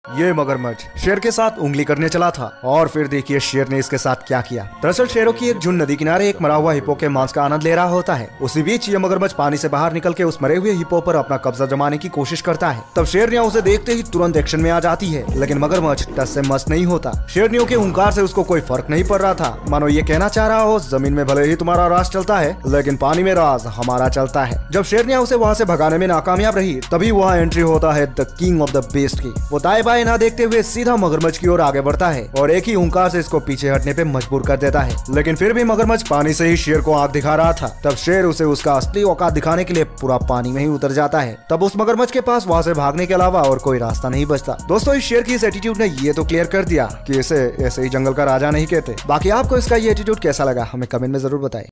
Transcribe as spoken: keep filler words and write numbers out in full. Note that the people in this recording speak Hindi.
ये मगरमच्छ शेर के साथ उंगली करने चला था और फिर देखिए शेर ने इसके साथ क्या किया। दरअसल शेरों की एक झुंड नदी किनारे एक मरा हुआ हिप्पो के मांस का आनंद ले रहा होता है। उसी बीच ये मगरमच्छ पानी से बाहर निकल के उस मरे हुए हिप्पो पर अपना कब्जा जमाने की कोशिश करता है। तब शेरनिया उसे देखते ही तुरंत एक्शन में आ जाती है, लेकिन मगरमच्छ टस से मस नहीं होता। शेरनियों के हुंकार से उसको कोई फर्क नहीं पड़ रहा था, मानो ये कहना चाह रहा हो जमीन में भले ही तुम्हारा राज चलता है लेकिन पानी में राज हमारा चलता है। जब शेरनिया उसे वहाँ से भगाने में नाकामयाब रही तभी वहाँ एंट्री होता है the king of the best की। वो दाएं बाएं ना देखते हुए सीधा मगरमच्छ की ओर आगे बढ़ता है और एक ही हुंकार से इसको पीछे हटने पे मजबूर कर देता है। लेकिन फिर भी मगरमच्छ पानी से ही शेर को आंख दिखा रहा था। तब शेर उसे उसका असली औकात दिखाने के लिए पूरा पानी में ही उतर जाता है। तब उस मगरमच्छ के पास वहाँ से भागने के अलावा और कोई रास्ता नहीं बचता। दोस्तों, इस शेर की इस एटीट्यूड ने ये तो क्लियर कर दिया कि इसे ऐसे ही जंगल का राजा नहीं कहते। बाकी आपको इसका ये एटीट्यूड कैसा लगा हमें कमेंट में जरूर बताएं।